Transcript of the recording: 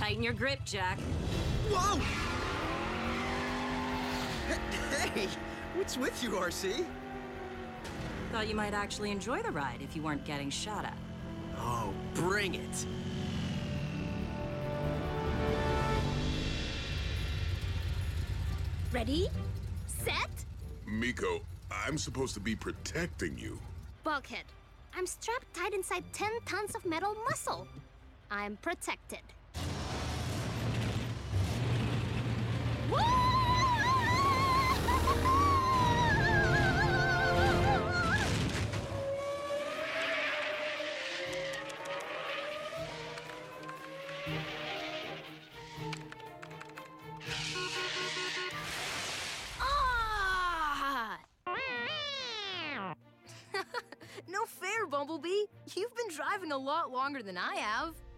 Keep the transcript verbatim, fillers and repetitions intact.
Tighten your grip, Jack. Whoa! Hey, what's with you, R C? Thought you might actually enjoy the ride if you weren't getting shot at. Oh, bring it! Ready? Set? Miko, I'm supposed to be protecting you. Bulkhead. I'm strapped tight inside ten tons of metal muscle. I'm protected. Ah! No fair, Bumblebee. You've been driving a lot longer than I have.